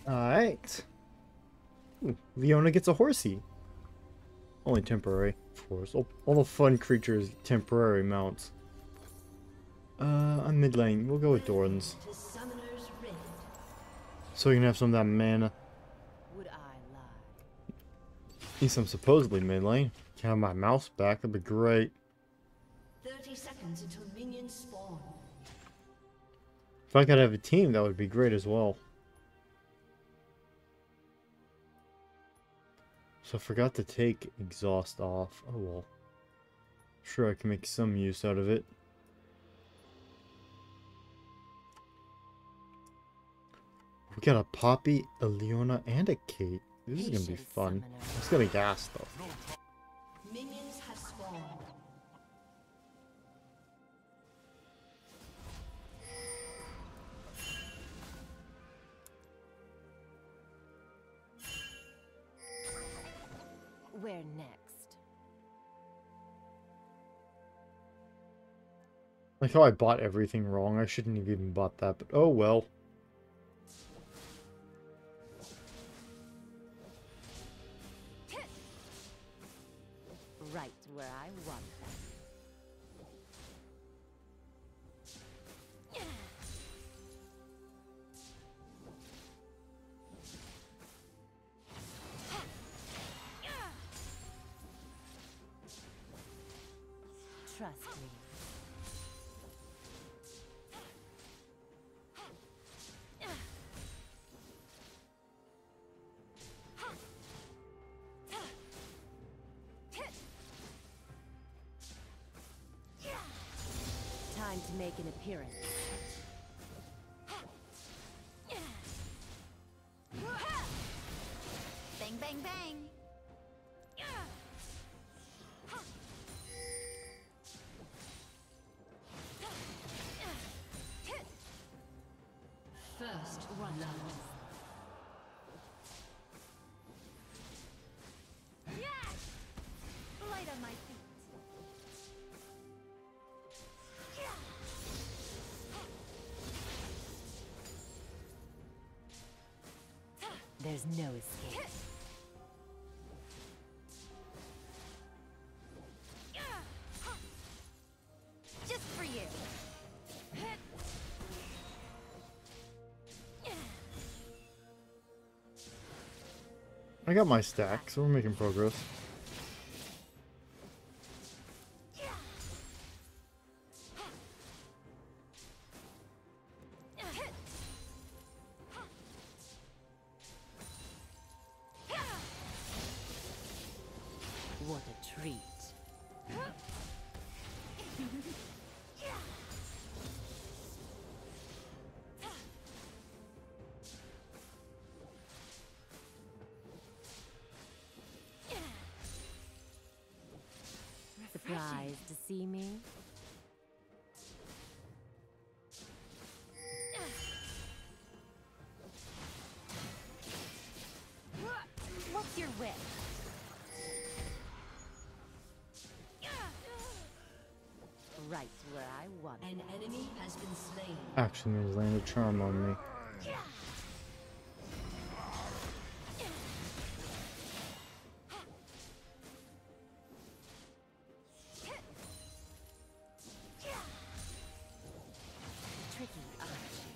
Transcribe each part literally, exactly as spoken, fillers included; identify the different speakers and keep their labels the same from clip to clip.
Speaker 1: Alright. Ooh, Leona gets a horsey. Only temporary, of course. All, all the fun creatures, temporary mounts. Uh, I'm mid lane. We'll go with Dorans. So you can have some of that mana.
Speaker 2: Would I lie?
Speaker 1: At least I'm supposedly mid lane. Can have my mouse back. That'd be great.
Speaker 3: thirty seconds until minions spawn.
Speaker 1: If I could have a team, that would be great as well. So I forgot to take exhaust off. Oh well. Sure, I can make some use out of it. We got a Poppy, a Leona, and a Kate. This is gonna be fun. It's gonna gas though.
Speaker 3: Minions have spawned.
Speaker 2: Where next?
Speaker 1: Like how I bought everything wrong. I shouldn't have even bought that, but oh well.
Speaker 2: Right where I want them. Trust me. Time to make an appearance. Bang, bang, bang!
Speaker 3: First one love.
Speaker 2: Light on my feet. There's no escape. Just for you.
Speaker 1: I got my stack, so we're making progress.
Speaker 2: What a treat. Surprised to see me? What's your whip? Right where I want.
Speaker 3: An enemy has been slain.
Speaker 1: Actually, he's landed charm on me.
Speaker 2: Tricky, aren't you?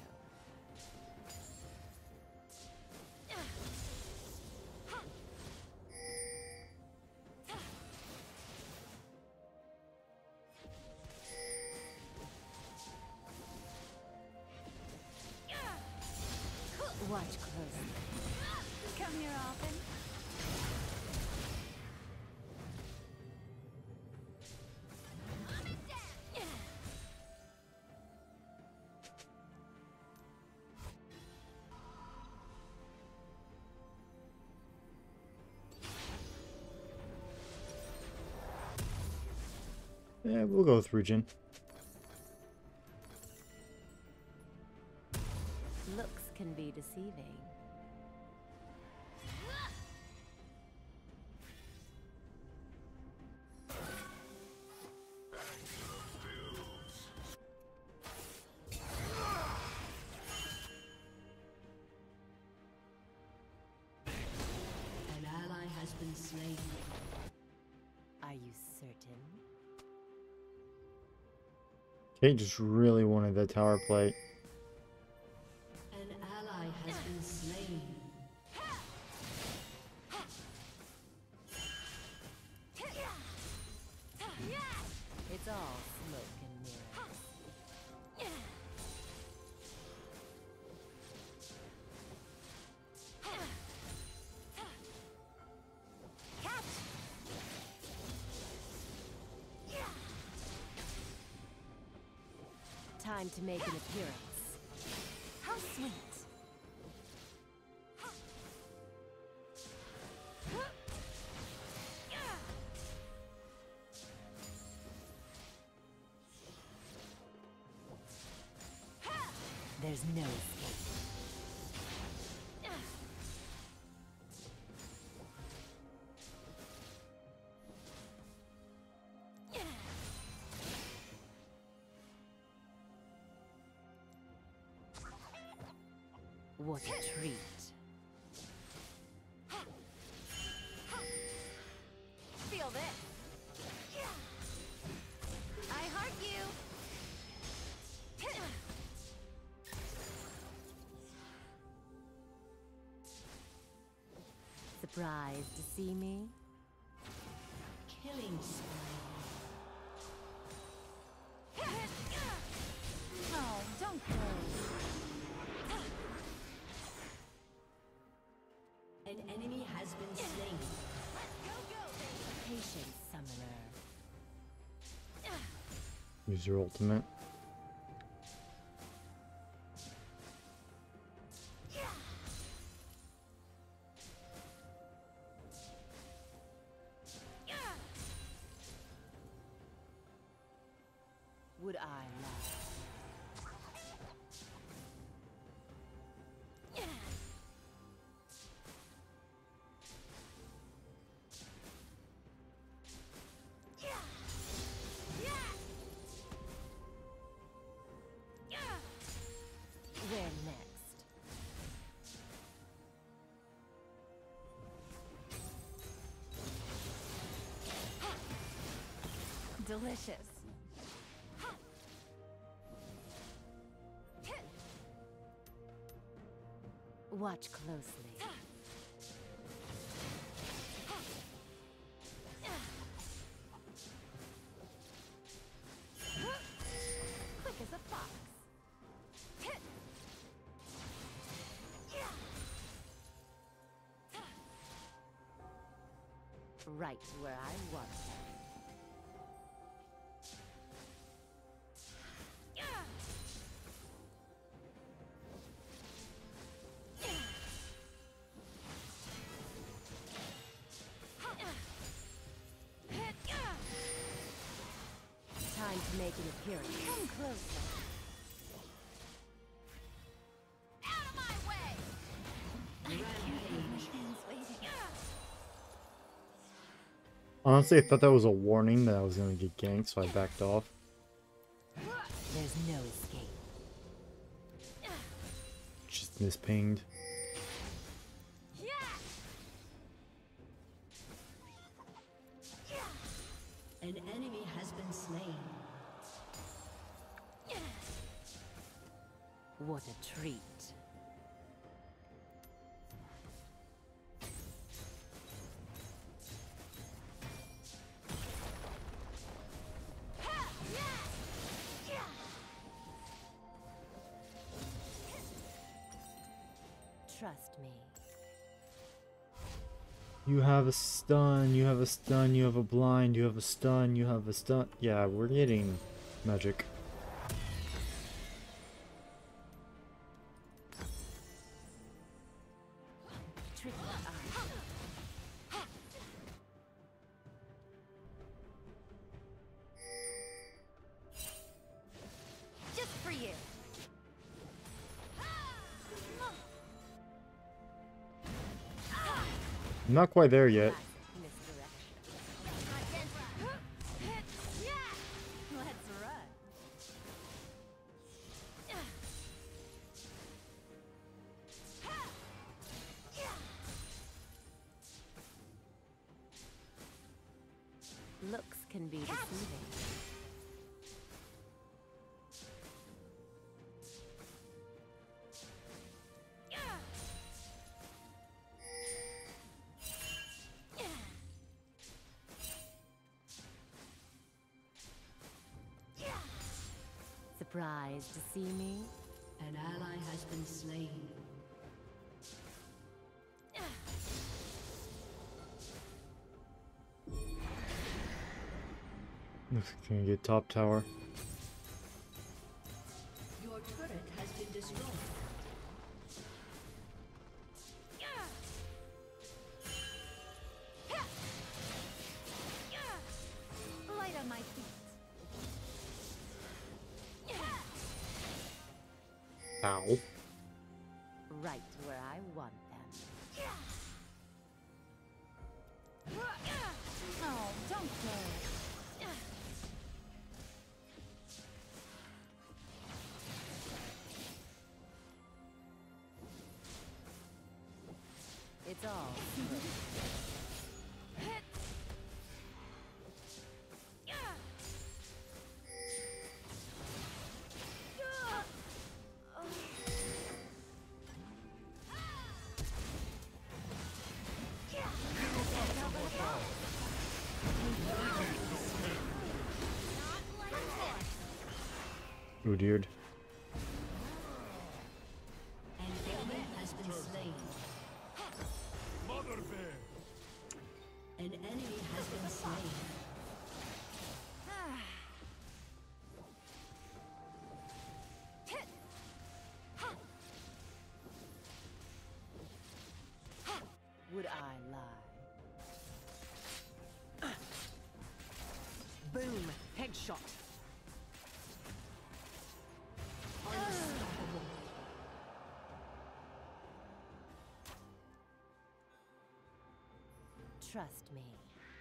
Speaker 2: Watch closely. Come here often.
Speaker 1: Yeah, we'll go with Regen.
Speaker 2: Looks can be deceiving.
Speaker 3: been slain.
Speaker 2: Are you certain?
Speaker 1: Kate just really wanted that tower plate.
Speaker 3: An ally has been slain.
Speaker 2: It's all smoke and mirrors. Time to make an appearance. How sweet. There's no escape. What a treat. Feel this. I heart you. Surprised to see me?
Speaker 3: Killing spree.
Speaker 2: Oh, don't go.
Speaker 3: An enemy has been slain.
Speaker 2: Go, go. Patience, summoner.
Speaker 1: Use your ultimate.
Speaker 2: Would I lie? Where next? Delicious. Watch closely. Quick as a fox. Right where I want her. Time to make an appearance. Come closer. Out of my way!
Speaker 1: Honestly, I thought that was a warning that I was gonna get ganked, so I backed off.
Speaker 2: There's no escape.
Speaker 1: Just mispinged.
Speaker 3: An enemy has been slain.
Speaker 2: What a treat. Trust me.
Speaker 1: You have a stun, you have a stun, you have a blind, you have a stun, you have a stun. Yeah, we're getting magic.
Speaker 2: Tricky eye. Just for you.
Speaker 1: I'm not quite there yet.
Speaker 2: Let's run. can be deceiving. Surprised to see me?
Speaker 3: An ally has been slain.
Speaker 1: Can you get top tower?
Speaker 3: Your turret has been destroyed.
Speaker 2: Light on my feet.
Speaker 1: Ow.
Speaker 2: Right where I want them. Oh, don't go. It's all.
Speaker 1: Rudyard.
Speaker 3: An enemy has been slain.
Speaker 4: Mother bear.
Speaker 3: An enemy has been slain.
Speaker 2: Would I lie? Boom! Headshot!
Speaker 3: Unstoppable.
Speaker 2: Trust me.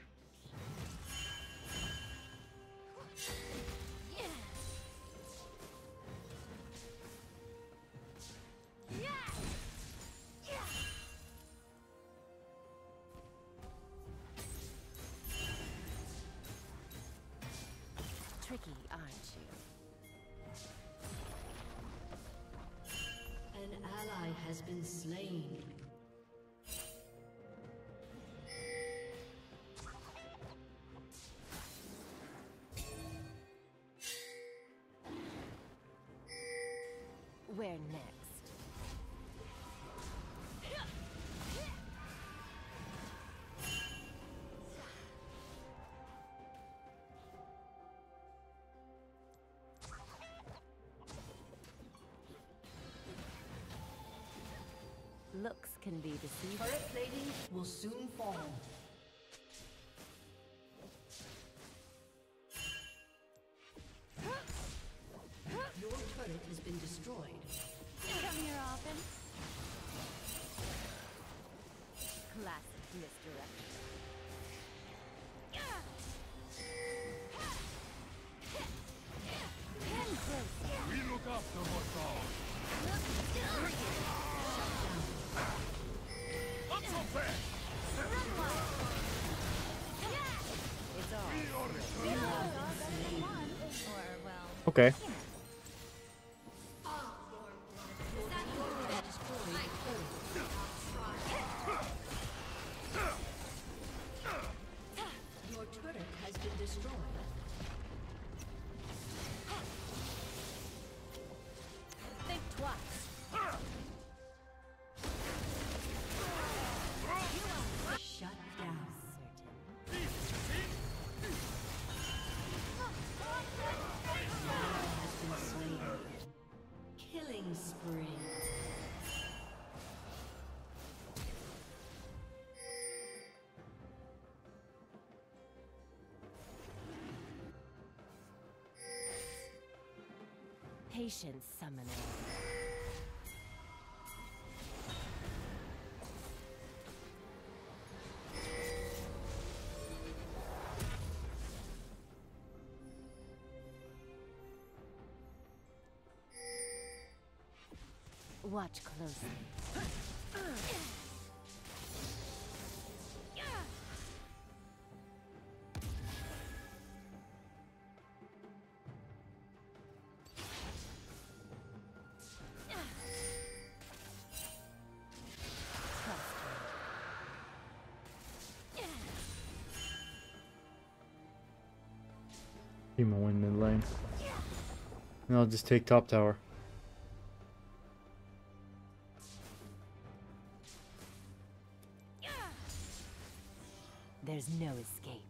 Speaker 2: Tricky, aren't you?
Speaker 3: An ally has been slain.
Speaker 2: Where next? Looks can be deceiving.
Speaker 3: Turret plating will soon fall. Your turret has been destroyed.
Speaker 2: Come here often. Classic misdirection. Come closer.
Speaker 4: We look after what's ours. Not so fast.
Speaker 2: It's all.
Speaker 4: We are
Speaker 2: Or, well,
Speaker 1: Okay.
Speaker 3: Your turret has been destroyed.
Speaker 2: think twice.
Speaker 3: Shut down. Has been slain. Killing spree.
Speaker 2: Patience summoner. Watch closely.
Speaker 1: Team will win mid lane. And I'll just take top tower.
Speaker 2: There's no escape.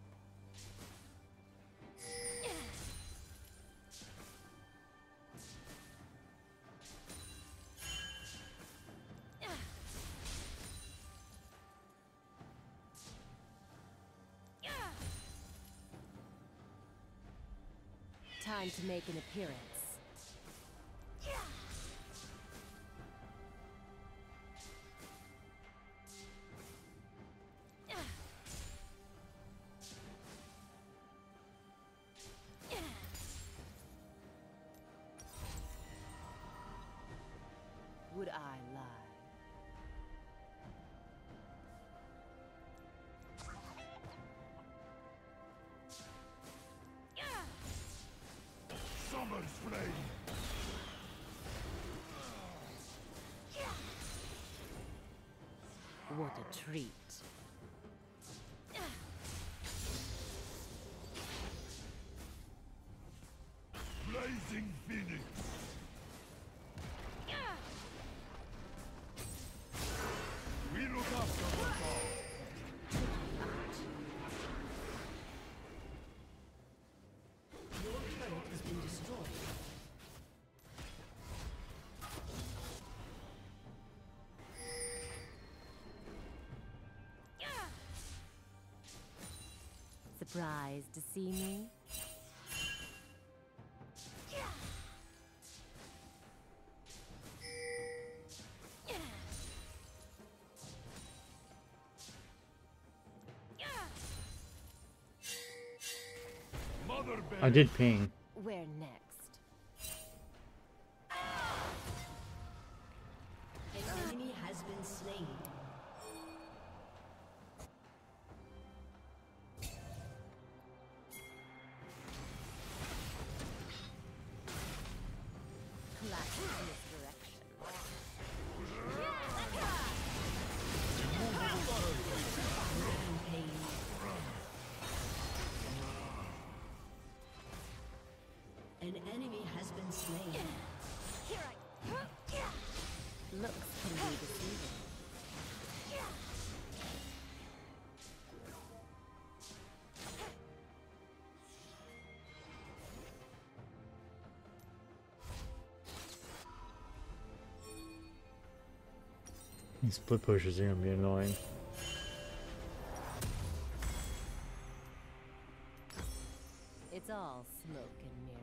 Speaker 2: Time to make an appearance. Would I lie?
Speaker 4: Summer's flame.
Speaker 2: What a treat.
Speaker 4: Blazing phoenix. We look after what's all.
Speaker 3: Your turret has been destroyed.
Speaker 2: Surprised to see me?
Speaker 4: Mother bear.
Speaker 1: I did ping.
Speaker 2: Where next?
Speaker 3: An enemy has been slain.
Speaker 2: Clash in this direction.
Speaker 3: Rampage. An enemy has been slain.
Speaker 2: Looks can be deceiving.
Speaker 1: These split pushers are gonna be annoying.
Speaker 2: It's all smoke and mirrors.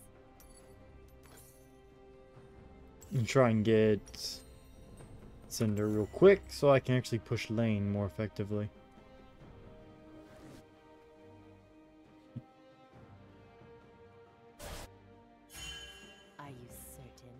Speaker 1: And try and get Cinder real quick so I can actually push lane more effectively.
Speaker 2: Are you certain?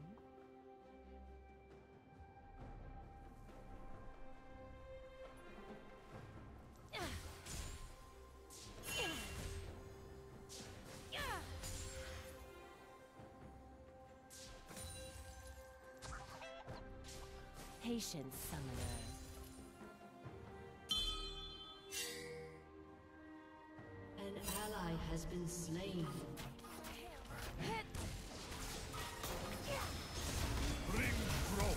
Speaker 2: Patience, summoner.
Speaker 3: An ally has been slain.
Speaker 4: Bring growth.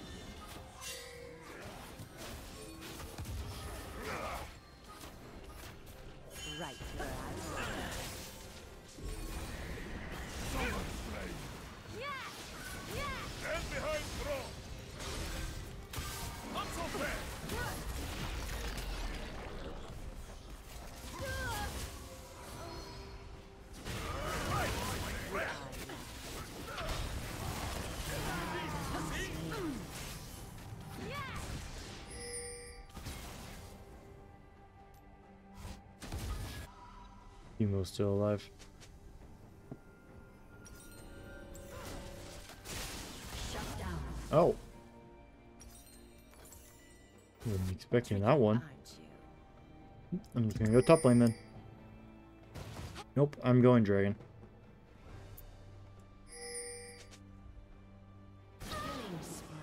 Speaker 2: Right where I was.
Speaker 4: Summer's flame. Stand behind throne. Not so fast.
Speaker 1: Teemo's still alive.
Speaker 3: Shut down.
Speaker 1: Oh. Wasn't expecting that one.
Speaker 2: Aren't you?
Speaker 1: I'm just gonna go top lane then. Nope, I'm going dragon.
Speaker 3: Killing spree.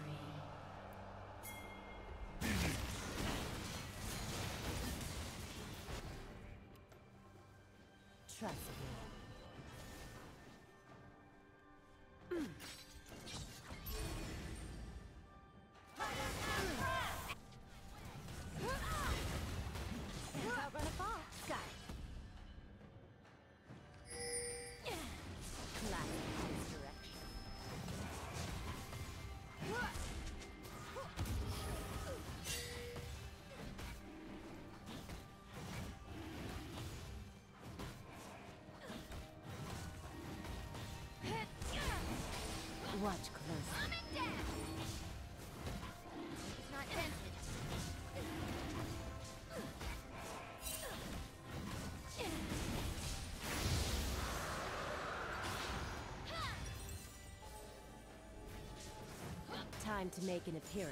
Speaker 2: Trust me. Time to make an appearance.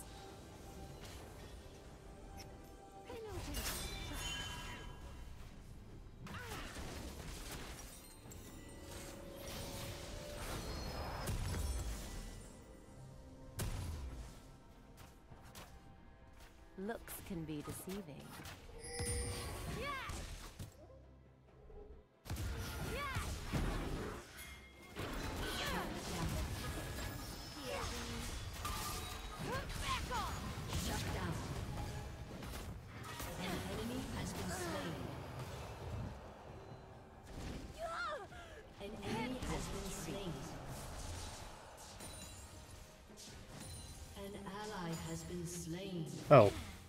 Speaker 2: Looks can be deceiving.
Speaker 3: Has been slain.
Speaker 1: Oh.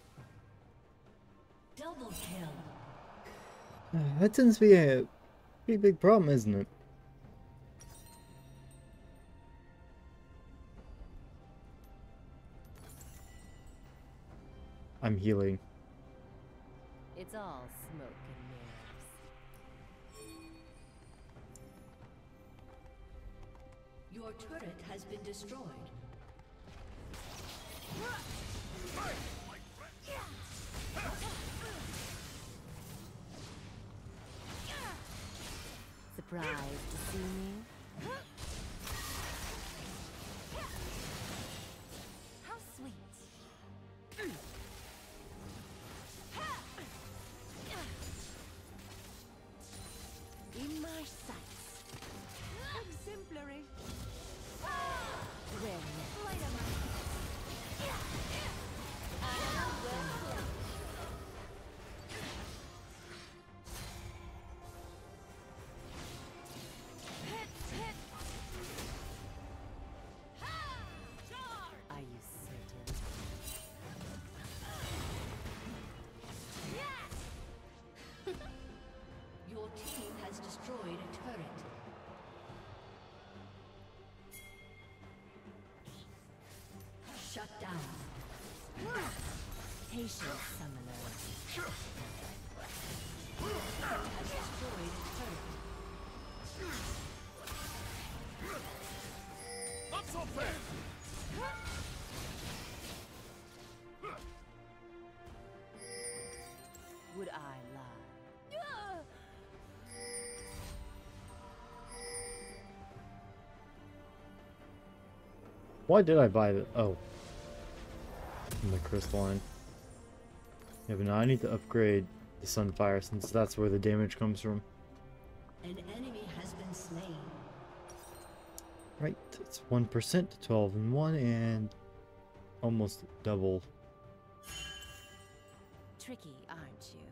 Speaker 3: Double kill.
Speaker 1: That tends to be a pretty big problem, isn't it? I'm healing.
Speaker 2: It's all smoke and mirrors.
Speaker 3: Your turret has been destroyed.
Speaker 2: Surprised to see me? How sweet. In my sights. Exemplary. Where next? Are you certain?
Speaker 3: Your team has destroyed a turret. Shut down.
Speaker 2: Patient summoner.
Speaker 3: Has destroyed a turret.
Speaker 4: Not so fast!
Speaker 2: Would I lie?
Speaker 1: Why did I buy the... Oh. The crystalline. Yeah, but now I need to upgrade the Sunfire since that's where the damage comes from.
Speaker 3: An enemy has been slain.
Speaker 1: Right, it's one percent, twelve and one, and almost double.
Speaker 2: Tricky, aren't you?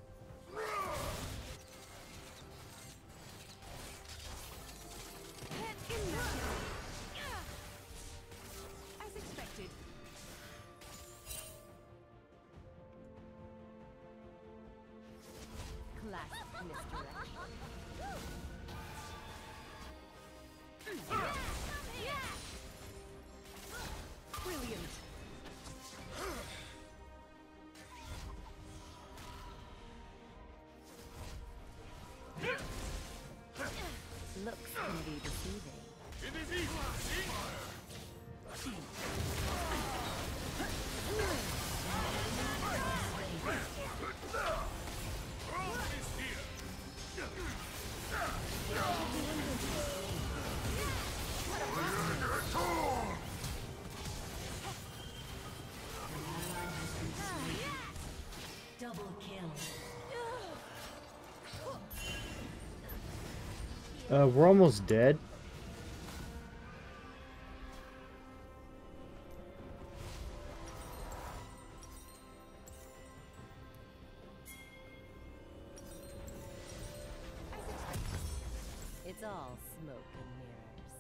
Speaker 2: As expected. Classic misdirection. Brilliant. Looks can be deceiving.
Speaker 4: It is easy! Rome is here!
Speaker 3: Double kill.
Speaker 1: Uh, we're almost dead.
Speaker 2: It's all smoke and mirrors.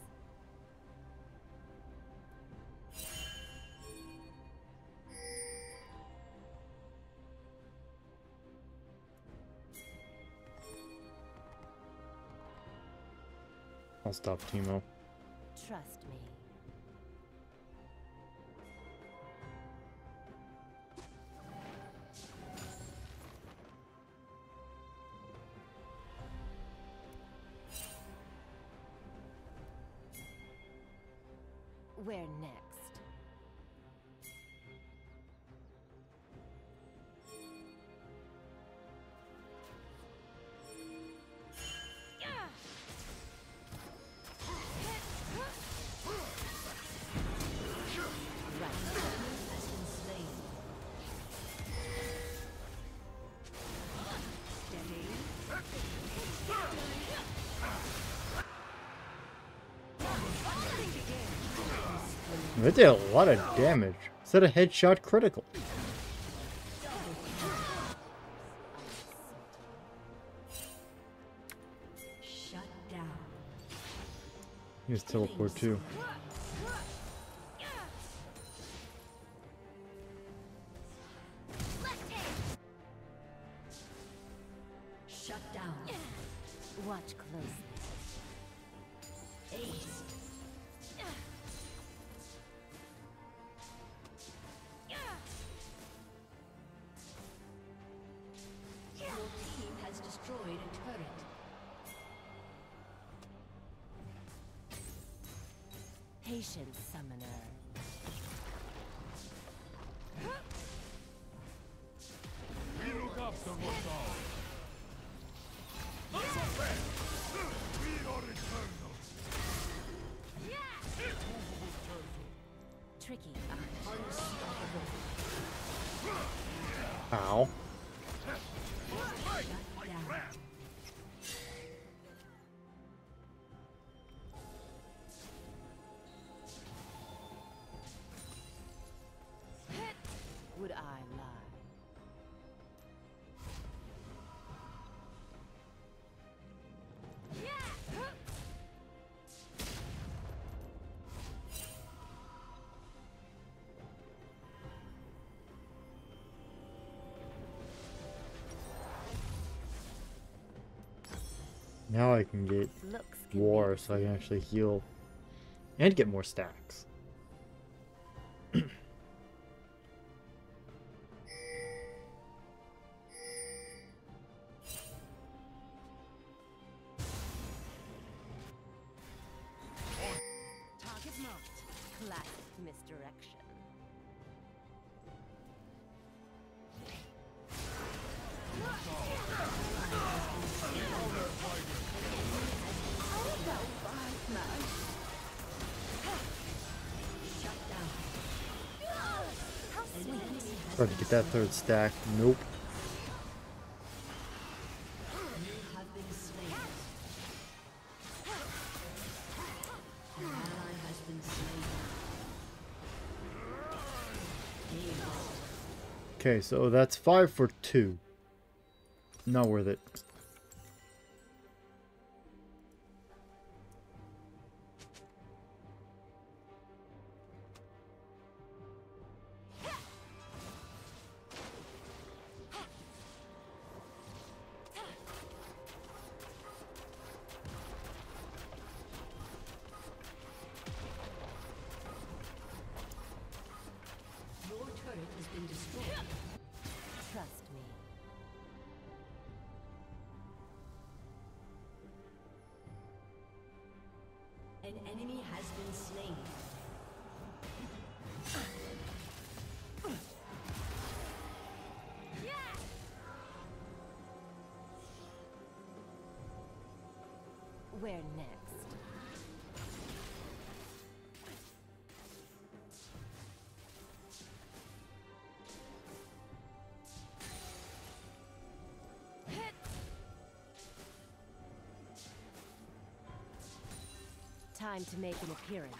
Speaker 1: I'll stop Teemo.
Speaker 2: Trust me. Where next?
Speaker 1: That did a lot of damage. Is that a headshot critical?
Speaker 3: Shut down.
Speaker 1: Here's teleport too.
Speaker 3: Shut down.
Speaker 2: Watch closely.
Speaker 3: Ace. Your team has destroyed a turret.
Speaker 2: Patience, summoner.
Speaker 4: We look after what's ours. Not so fast. We are eternals. Immovable turtle.
Speaker 2: Tricky.
Speaker 1: Ow.
Speaker 2: Would I lie?
Speaker 1: Now I can get
Speaker 2: Looks
Speaker 1: war so I can actually heal and get more stacks.
Speaker 2: Target marked. Classic misdirection.
Speaker 1: Try to get that third stack. Nope.
Speaker 3: Have been slain. An ally has been slain.
Speaker 1: Okay, so that's five for two. Not worth it.
Speaker 3: Your turret has been destroyed.
Speaker 2: Trust me.
Speaker 3: An enemy has been slain.
Speaker 2: Where next? Time to make an appearance.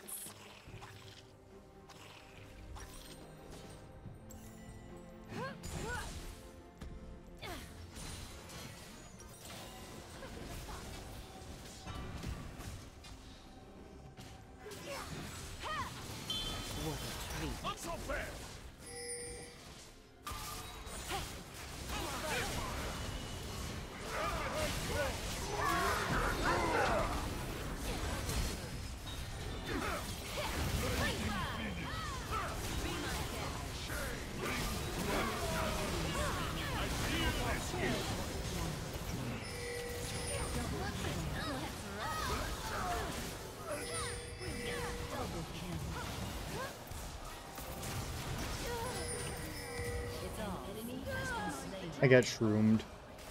Speaker 2: What a treat.
Speaker 4: Not so fast.
Speaker 1: I got shroomed.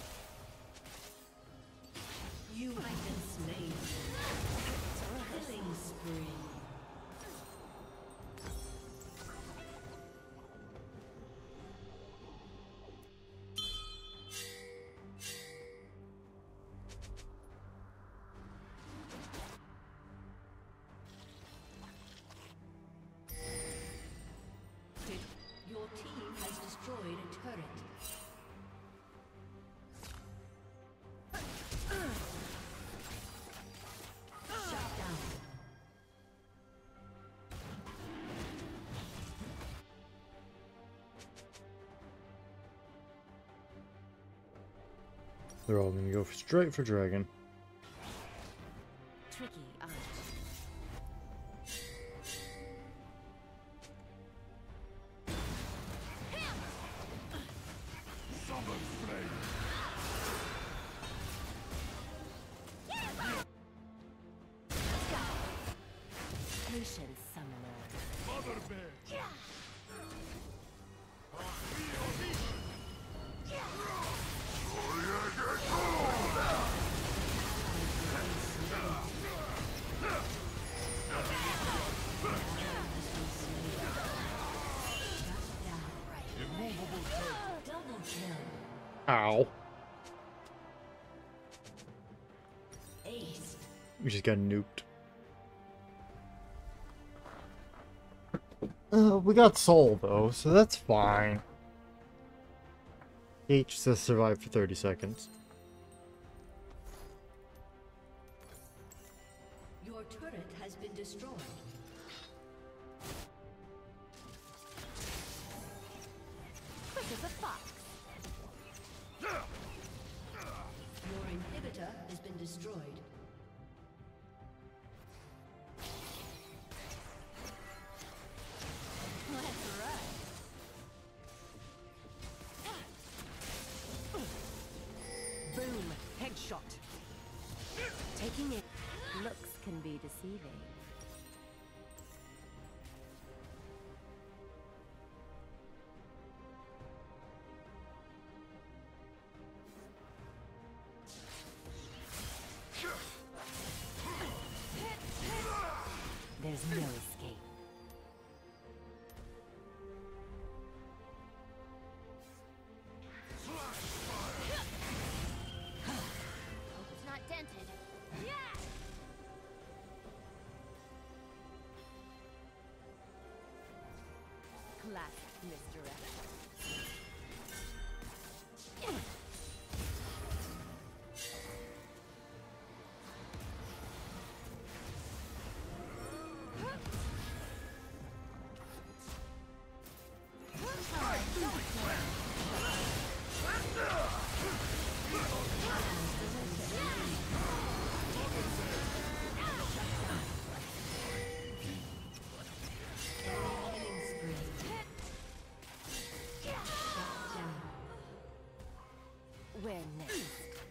Speaker 3: You have been slain. Killing spree. team has destroyed a turret. Shut down.
Speaker 1: They're all gonna go straight for dragon.
Speaker 2: Tricky art.
Speaker 4: Summon flame.
Speaker 2: Patience, summoner.
Speaker 4: Mother bear. Immovable turtle.
Speaker 3: Double kill.
Speaker 1: Ow.
Speaker 3: Ace.
Speaker 1: We just got nuked. Uh, we got soul though, so that's fine. H says survive for thirty seconds.
Speaker 3: Your turret has been destroyed.
Speaker 2: Quick as a fox.
Speaker 3: Your inhibitor has been destroyed.
Speaker 2: Let's run. Boom. Headshot. Taking it. Looks can be deceiving. There's no escape. Hope it's not dented. Yeah! Classic misdirect.
Speaker 3: Killing spree. Shut down.
Speaker 2: Where next?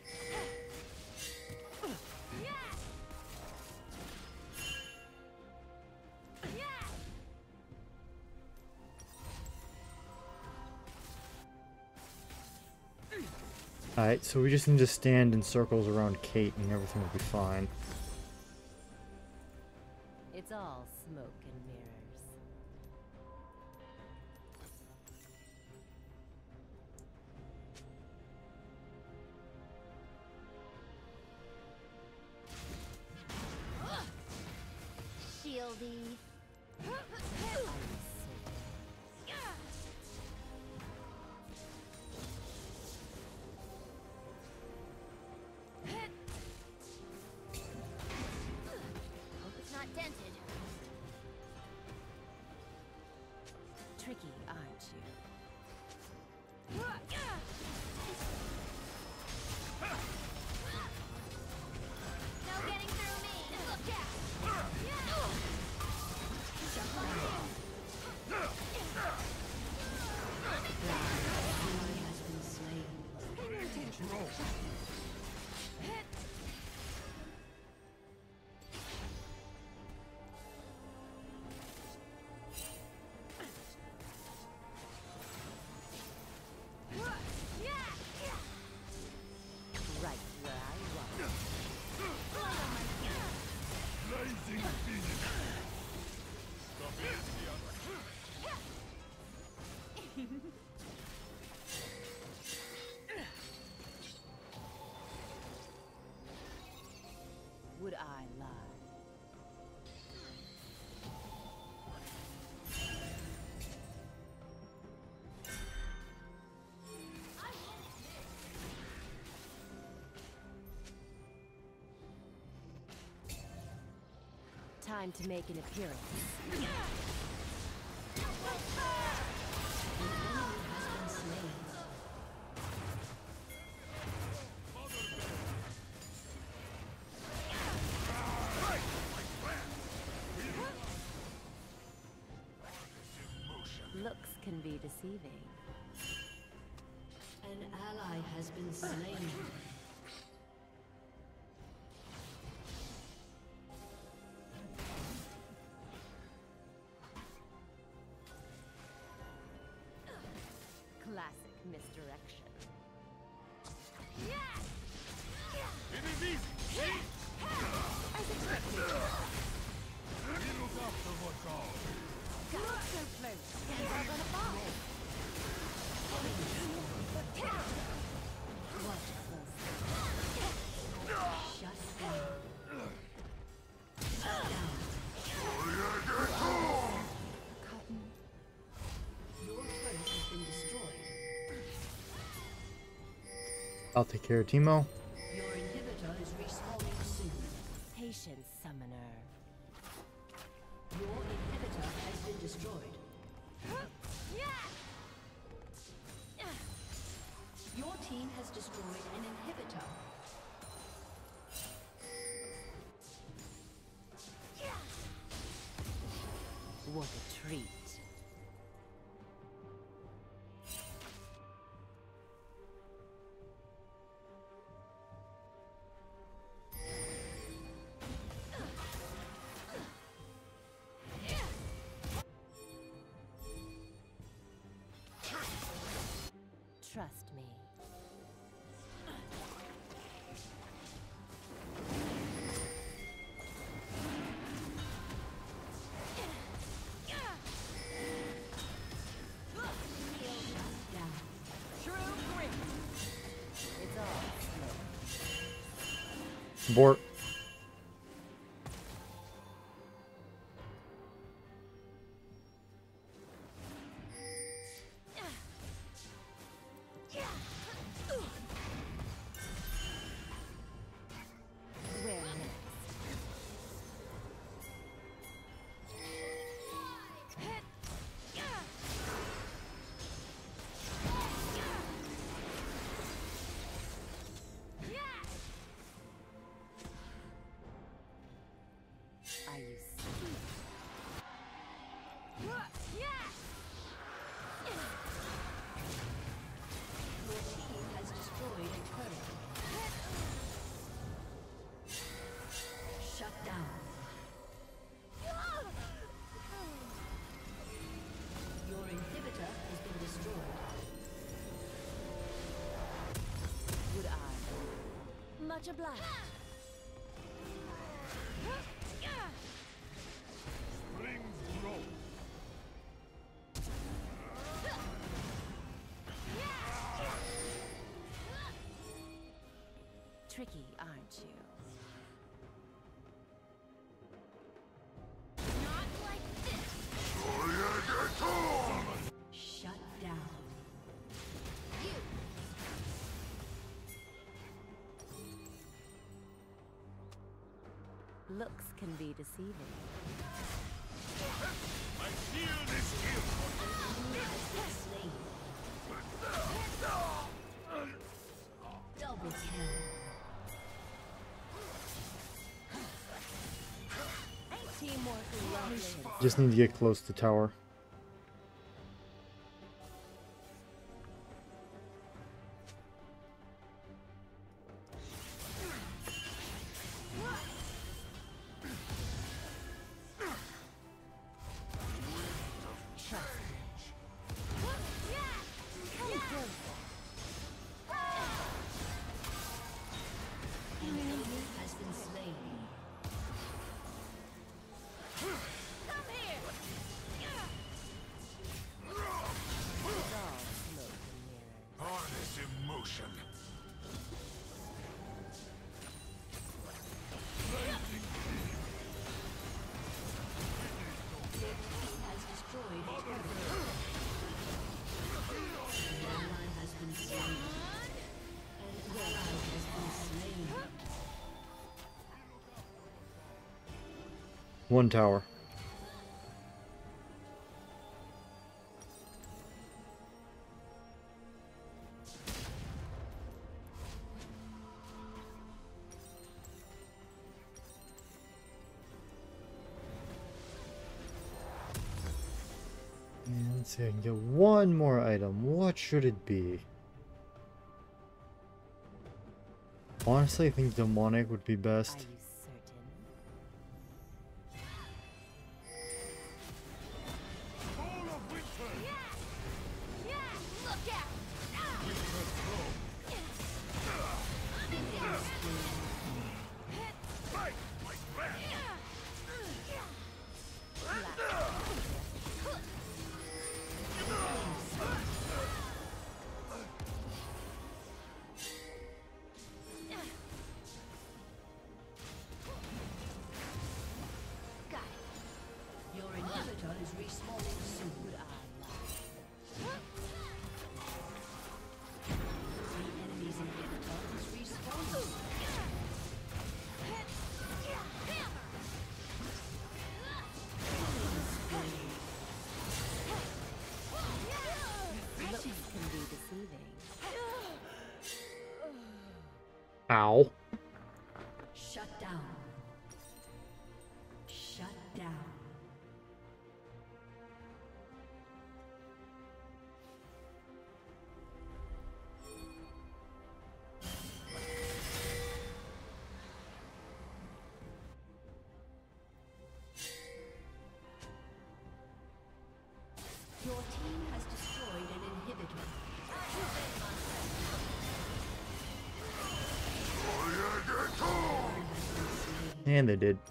Speaker 1: Alright, so we just need to stand in circles around Kate and everything will be fine.
Speaker 2: It's all smoke and mirrors. Shieldy. Hope it's not dented. Tricky, aren't you? No getting through me. Look out!
Speaker 3: Enemy has been slain.
Speaker 4: Control.
Speaker 2: Right where I was.
Speaker 4: Blazing phoenix.
Speaker 2: Would I lie? Time to make an appearance.
Speaker 3: An enemy has been slain.
Speaker 2: Looks can be deceiving.
Speaker 3: An ally has been slain.
Speaker 2: Classic misdirection.
Speaker 4: It is easy. See?
Speaker 2: As expected.
Speaker 4: We look after what's ours.
Speaker 2: Not so close. We're gonna fall.
Speaker 3: What close? Shut down. Shut down.
Speaker 2: Cotton.
Speaker 3: Your turret has been destroyed.
Speaker 1: I'll take care of Teemo.
Speaker 3: Your inhibitor is respawning soon.
Speaker 2: Patience, summoner.
Speaker 3: Your inhibitor has been destroyed. Your team has destroyed an inhibitor.
Speaker 2: What a treat. Trust me. True grit. It's all slow.
Speaker 1: Abort.
Speaker 2: Where next? Are you serious?
Speaker 3: Your team has destroyed a turret. Shut down. Your inhibitor has been destroyed.
Speaker 2: Would I? Much obliged.
Speaker 4: Springs grow.
Speaker 2: Tricky, aren't you?
Speaker 3: Shut down.
Speaker 2: Looks can be deceiving.
Speaker 4: My shield is healed.
Speaker 3: Slain. Double kill.
Speaker 2: Teamwork lovely.
Speaker 1: Just need to get close to tower.
Speaker 3: An enemy has been slain.
Speaker 1: one tower. And let's see, I can get one more item. What should it be? Honestly, I think demonic would be
Speaker 2: Are
Speaker 1: best.
Speaker 2: you certain?
Speaker 4: Soul of winter!
Speaker 3: Look out!
Speaker 4: Winter throw! Fight like that!
Speaker 3: Your inhibitor is respawning soon. The enemy's inhibitor is respawning.
Speaker 2: Looks can be deceiving.
Speaker 1: Ow.
Speaker 3: Shut down. Shut down. Your team has destroyed an inhibitor.
Speaker 1: And they did.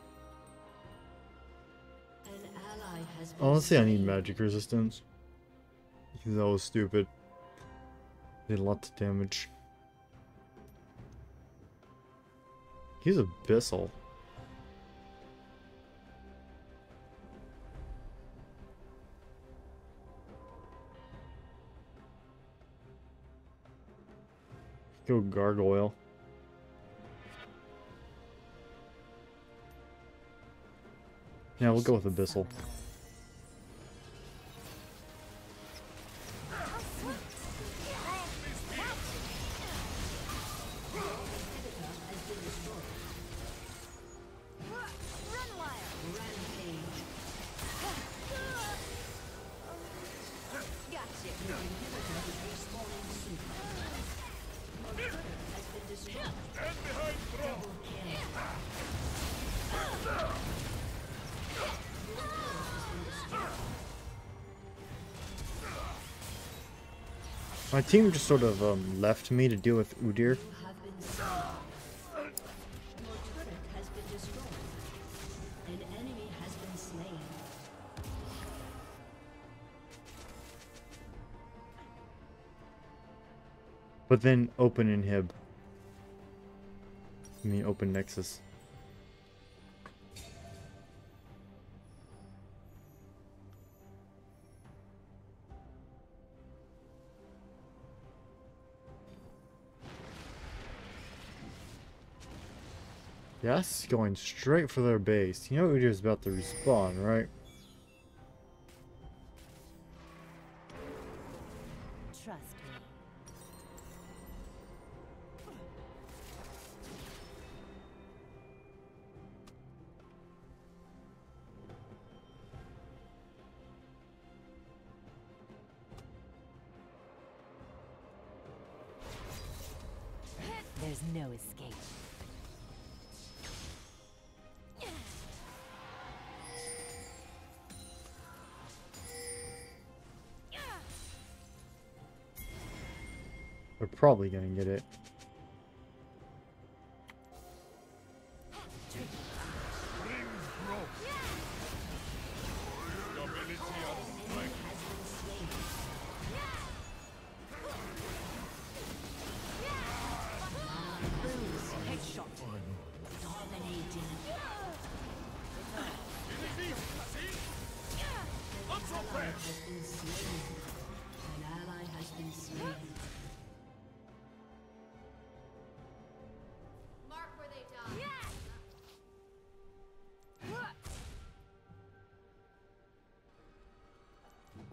Speaker 3: An ally has been
Speaker 1: Honestly, I need
Speaker 3: slain.
Speaker 1: magic resistance. That was stupid. Did lots of damage. He's abyssal. Go gargoyle. Yeah, we'll go with abyssal.
Speaker 4: Stand behind throw!
Speaker 1: My team just sort of um, left me to deal with Udyr.
Speaker 3: Have been slain. Your turret has been destroyed. An enemy has been slain.
Speaker 1: But then open inhib. I mean open nexus. Yes, going straight for their base. You know Udyr's about to respawn, right?
Speaker 2: Trust me. There's no escape.
Speaker 1: We're probably gonna get it.
Speaker 4: Springs grow! Stability and strength!
Speaker 3: Dominating.
Speaker 4: It is easy, see? Not so
Speaker 3: Ally
Speaker 4: bad!
Speaker 3: has been slain. An ally has been slain.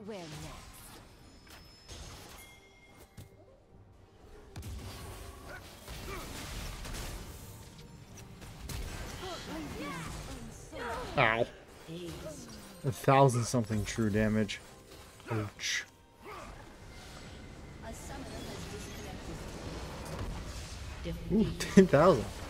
Speaker 2: Where next?
Speaker 1: Ow.
Speaker 3: Ace.
Speaker 1: A thousand something true damage. Ouch.
Speaker 3: A summoner has disconnected.
Speaker 1: Ooh,
Speaker 3: Defeat.
Speaker 1: ten thousand.